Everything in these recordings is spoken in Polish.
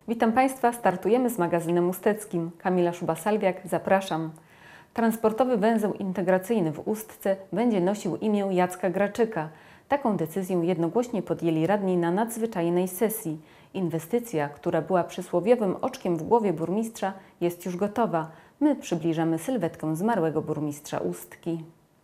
Witam Państwa, startujemy z magazynem usteckim. Kamila Szuba-Salwiak, zapraszam. Transportowy węzeł integracyjny w Ustce będzie nosił imię Jacka Graczyka. Taką decyzję jednogłośnie podjęli radni na nadzwyczajnej sesji. Inwestycja, która była przysłowiowym oczkiem w głowie burmistrza, jest już gotowa. My przybliżamy sylwetkę zmarłego burmistrza Ustki.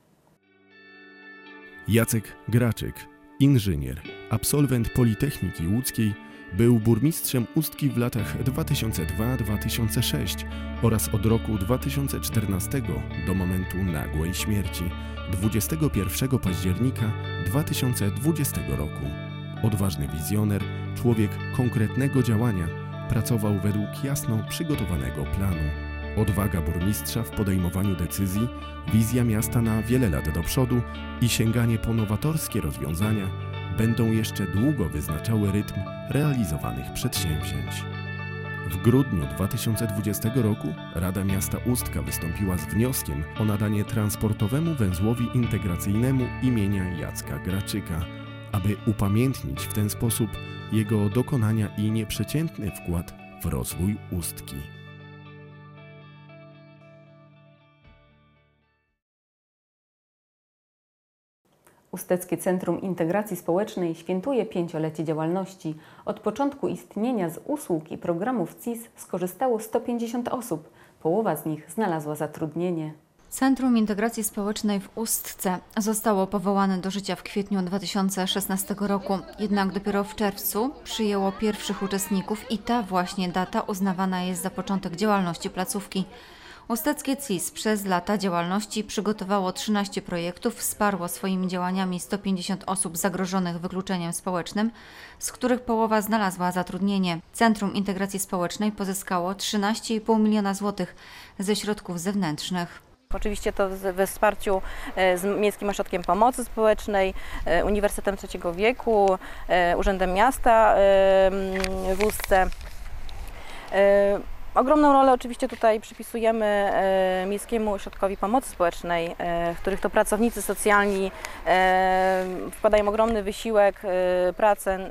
Jacek Graczyk, inżynier, absolwent Politechniki Łódzkiej, był burmistrzem Ustki w latach 2002-2006 oraz od roku 2014 do momentu nagłej śmierci 21 października 2020 roku. Odważny wizjoner, człowiek konkretnego działania, pracował według jasno przygotowanego planu. Odwaga burmistrza w podejmowaniu decyzji, wizja miasta na wiele lat do przodu i sięganie po nowatorskie rozwiązania będą jeszcze długo wyznaczały rytm realizowanych przedsięwzięć. W grudniu 2020 roku Rada Miasta Ustka wystąpiła z wnioskiem o nadanie transportowemu węzłowi integracyjnemu imienia Jacka Graczyka, aby upamiętnić w ten sposób jego dokonania i nieprzeciętny wkład w rozwój Ustki. Usteckie Centrum Integracji Społecznej świętuje 5-lecie działalności. Od początku istnienia z usług i programów CIS skorzystało 150 osób. Połowa z nich znalazła zatrudnienie. Centrum Integracji Społecznej w Ustce zostało powołane do życia w kwietniu 2016 roku, jednak dopiero w czerwcu przyjęło pierwszych uczestników i ta właśnie data uznawana jest za początek działalności placówki. Usteckie CIS przez lata działalności przygotowało 13 projektów, wsparło swoimi działaniami 150 osób zagrożonych wykluczeniem społecznym, z których połowa znalazła zatrudnienie. Centrum Integracji Społecznej pozyskało 13,5 miliona złotych ze środków zewnętrznych. Oczywiście to we wsparciu z Miejskim Ośrodkiem Pomocy Społecznej, Uniwersytetem Trzeciego Wieku, Urzędem Miasta w Ustce. Ogromną rolę oczywiście tutaj przypisujemy Miejskiemu Ośrodkowi Pomocy Społecznej, w których to pracownicy socjalni wkładają ogromny wysiłek, pracę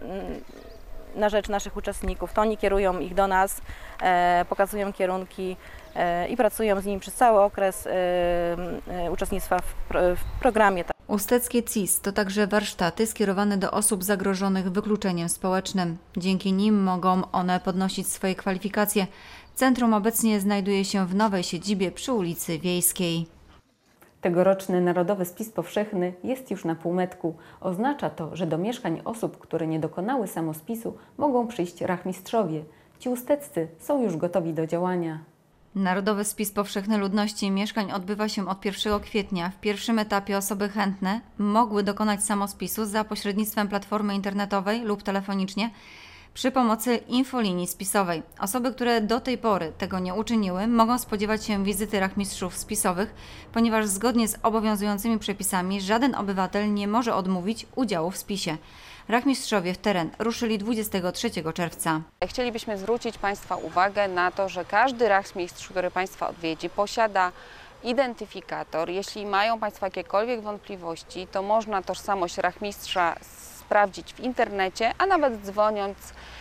na rzecz naszych uczestników. To oni kierują ich do nas, pokazują kierunki i pracują z nimi przez cały okres uczestnictwa w programie. Usteckie CIS to także warsztaty skierowane do osób zagrożonych wykluczeniem społecznym. Dzięki nim mogą one podnosić swoje kwalifikacje. Centrum obecnie znajduje się w nowej siedzibie przy ulicy Wiejskiej. Tegoroczny Narodowy Spis Powszechny jest już na półmetku. Oznacza to, że do mieszkań osób, które nie dokonały samospisu, mogą przyjść rachmistrzowie. Ci usteccy są już gotowi do działania. Narodowy Spis Powszechny Ludności i Mieszkań odbywa się od 1 kwietnia. W pierwszym etapie osoby chętne mogły dokonać samospisu za pośrednictwem platformy internetowej lub telefonicznie przy pomocy infolinii spisowej. Osoby, które do tej pory tego nie uczyniły, mogą spodziewać się wizyty rachmistrzów spisowych, ponieważ zgodnie z obowiązującymi przepisami żaden obywatel nie może odmówić udziału w spisie. Rachmistrzowie w teren ruszyli 23 czerwca. Chcielibyśmy zwrócić Państwa uwagę na to, że każdy rachmistrz, który Państwa odwiedzi, posiada identyfikator. Jeśli mają Państwo jakiekolwiek wątpliwości, to można tożsamość rachmistrza sprawdzić w internecie, a nawet dzwoniąc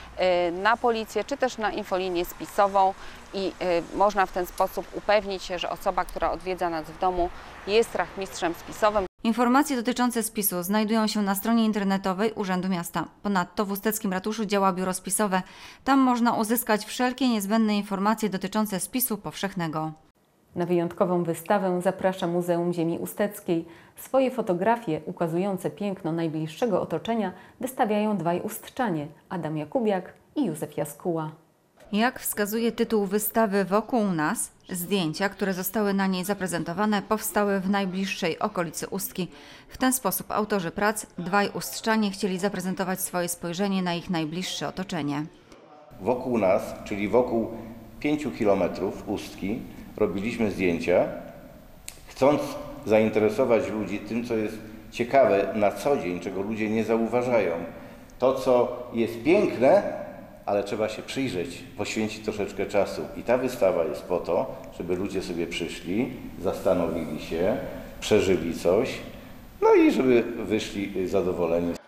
na policję czy też na infolinię spisową i można w ten sposób upewnić się, że osoba, która odwiedza nas w domu, jest rachmistrzem spisowym. Informacje dotyczące spisu znajdują się na stronie internetowej Urzędu Miasta. Ponadto w Usteckim Ratuszu działa biuro spisowe. Tam można uzyskać wszelkie niezbędne informacje dotyczące spisu powszechnego. Na wyjątkową wystawę zaprasza Muzeum Ziemi Usteckiej. Swoje fotografie ukazujące piękno najbliższego otoczenia wystawiają dwaj ustczanie – Adam Jakubiak i Józef Jaskuła. Jak wskazuje tytuł wystawy Wokół nas, zdjęcia, które zostały na niej zaprezentowane, powstały w najbliższej okolicy Ustki. W ten sposób autorzy prac, dwaj ustrzanie, chcieli zaprezentować swoje spojrzenie na ich najbliższe otoczenie. Wokół nas, czyli wokół 5 kilometrów Ustki, robiliśmy zdjęcia, chcąc zainteresować ludzi tym, co jest ciekawe na co dzień, czego ludzie nie zauważają. To, co jest piękne, ale trzeba się przyjrzeć, poświęcić troszeczkę czasu. I ta wystawa jest po to, żeby ludzie sobie przyszli, zastanowili się, przeżyli coś, no i żeby wyszli zadowoleni.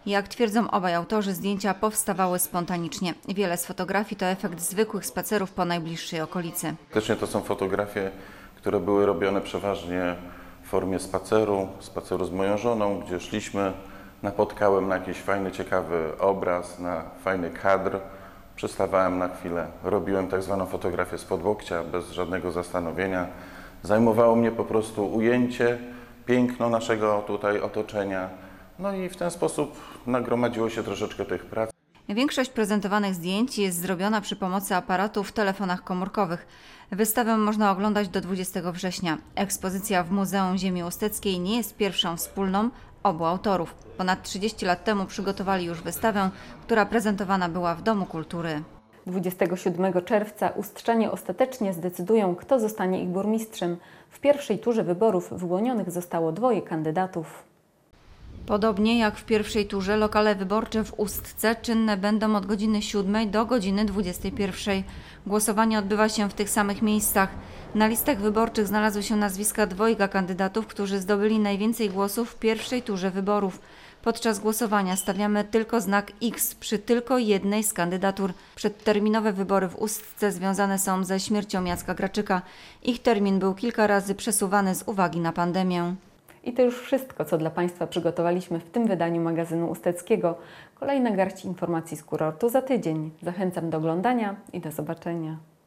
Jak twierdzą obaj autorzy, zdjęcia powstawały spontanicznie. Wiele z fotografii to efekt zwykłych spacerów po najbliższej okolicy. Faktycznie to są fotografie, które były robione przeważnie w formie spaceru z moją żoną, gdzie szliśmy, napotkałem na jakiś fajny, ciekawy obraz, na fajny kadr, przystawałem na chwilę, robiłem tak zwaną fotografię spod łokcia, bez żadnego zastanowienia. Zajmowało mnie po prostu ujęcie, piękno naszego tutaj otoczenia, no i w ten sposób nagromadziło się troszeczkę tych prac. Większość prezentowanych zdjęć jest zrobiona przy pomocy aparatów w telefonach komórkowych. Wystawę można oglądać do 20 września. Ekspozycja w Muzeum Ziemi Usteckiej nie jest pierwszą wspólną obu autorów. Ponad 30 lat temu przygotowali już wystawę, która prezentowana była w Domu Kultury. 27 czerwca ustrzanie ostatecznie zdecydują, kto zostanie ich burmistrzem. W pierwszej turze wyborów wyłonionych zostało 2 kandydatów. Podobnie jak w pierwszej turze, lokale wyborcze w Ustce czynne będą od godziny 7 do godziny 21. Głosowanie odbywa się w tych samych miejscach. Na listach wyborczych znalazły się nazwiska 2 kandydatów, którzy zdobyli najwięcej głosów w pierwszej turze wyborów. Podczas głosowania stawiamy tylko znak X przy tylko jednej z kandydatur. Przedterminowe wybory w Ustce związane są ze śmiercią Jacka Graczyka. Ich termin był kilka razy przesuwany z uwagi na pandemię. I to już wszystko, co dla Państwa przygotowaliśmy w tym wydaniu magazynu Usteckiego. Kolejna garść informacji z kurortu za tydzień. Zachęcam do oglądania i do zobaczenia.